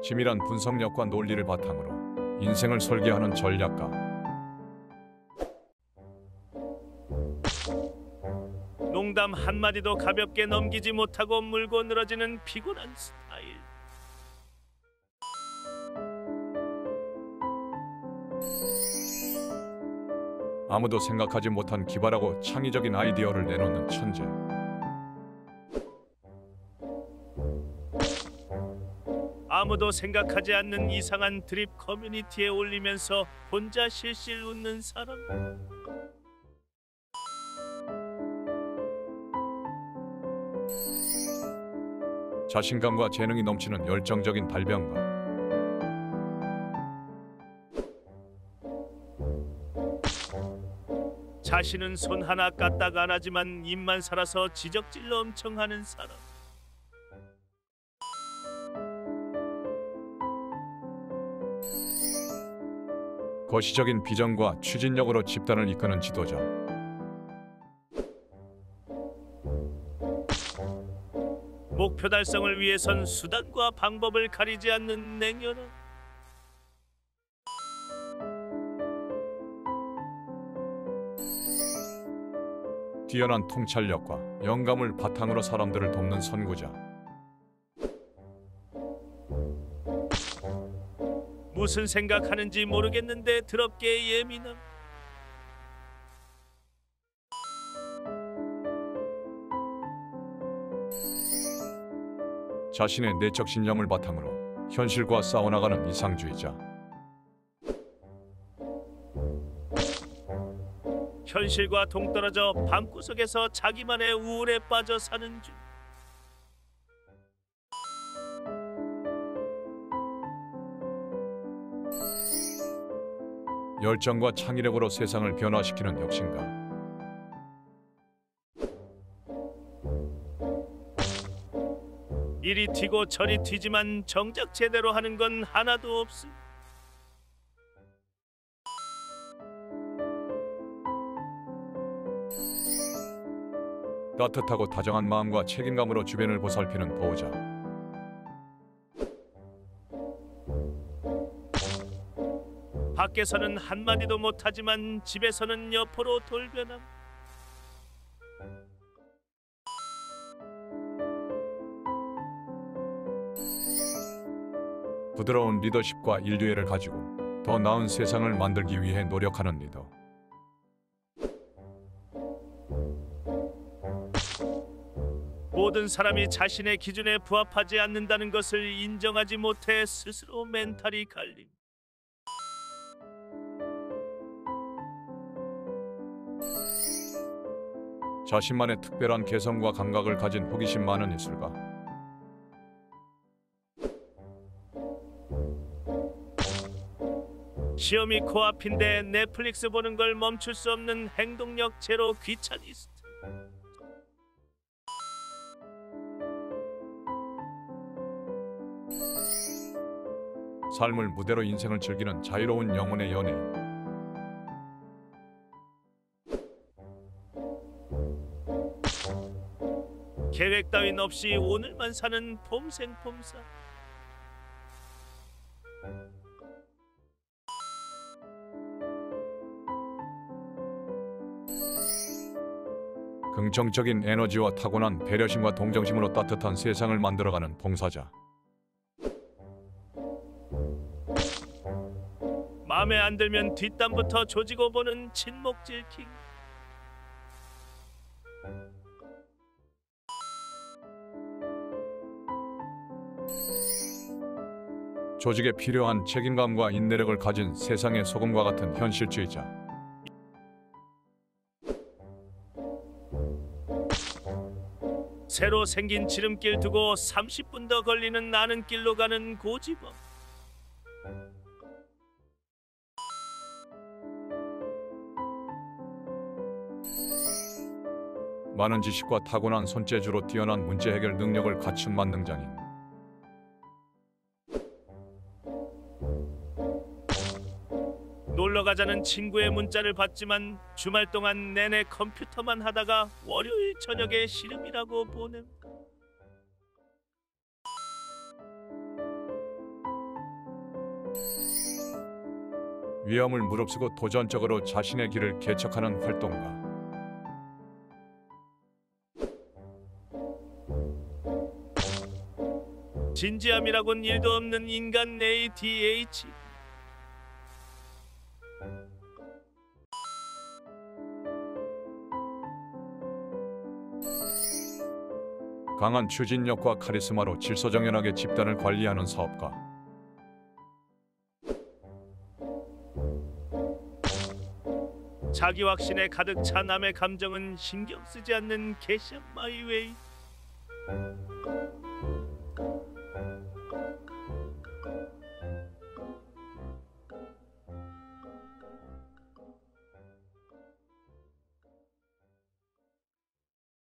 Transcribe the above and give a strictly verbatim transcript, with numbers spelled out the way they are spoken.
치밀한 분석력과 논리를 바탕으로 인생을 설계하는 전략가. 농담 한마디도 가볍게 넘기지 못하고 물고 늘어지는 피곤한 스타일. 아무도 생각하지 못한 기발하고 창의적인 아이디어를 내놓는 천재. 아무도 생각하지 않는 이상한 드립 커뮤니티에 올리면서 혼자 실실 웃는 사람. 자신감과 재능이 넘치는 열정적인 발명가. 자신은 손 하나 까딱 안 하지만 입만 살아서 지적질로 엄청 하는 사람. 거시적인 비전과 추진력으로 집단을 이끄는 지도자. 목표 달성을 위해선 수단과 방법을 가리지 않는 냉혈한. 뛰어난 통찰력과 영감을 바탕으로 사람들을 돕는 선구자. 무슨 생각하는지 모르겠는데 더럽게 예민함. 자신의 내적 신념을 바탕으로 현실과 싸워나가는 이상주의자. 현실과 동떨어져 방구석에서 자기만의 우울에 빠져 사는 중. 열정과 창의력으로 세상을 변화시키는 혁신가. 이리 튀고 저리 튀지만 정작 제대로 하는 건 하나도 없음. 따뜻하고 다정한 마음과 책임감으로 주변을 보살피는 보호자. 밖에서는 한마디도 못하지만 집에서는 여포로 돌변함. 부드러운 리더십과 인류애를 가지고 더 나은 세상을 만들기 위해 노력하는 리더. 모든 사람이 자신의 기준에 부합하지 않는다는 것을 인정하지 못해 스스로 멘탈이 갈림. 자신만의 특별한 개성과 감각을 가진 호기심 많은 예술가. 시험이 코앞인데 넷플릭스 보는 걸 멈출 수 없는 행동력 제로 귀차니스트. 삶을 무대로 인생을 즐기는 자유로운 영혼의 연예인. 계획 따윈 없이 오늘만 사는 폼생폼사. 긍정적인 에너지와 타고난 배려심과 동정심으로 따뜻한 세상을 만들어가는 봉사자. 마음에 안 들면 뒷담부터 조지고 보는 친목질 킹. 조직에 필요한 책임감과 인내력을 가진 세상의 소금과 같은 현실주의자. 새로 생긴 지름길 두고 삼십 분 더 걸리는 나는 길로 가는 고집범. 많은 지식과 타고난 손재주로 뛰어난 문제 해결 능력을 갖춘 만능장인. 놀러 가자는 친구의 문자를 받지만 주말 동안 내내 컴퓨터만 하다가 월요일 저녁에 씨름이라고 보냄. 위험을 무릅쓰고 도전적으로 자신의 길을 개척하는 활동가. 진지함이라곤 일도 없는 인간 에이디에이치. 강한 추진력과 카리스마로 질서정연하게 집단을 관리하는 사업가. 자기 확신에 가득 찬 남의 감정은 신경 쓰지 않는 개샷 마이웨이.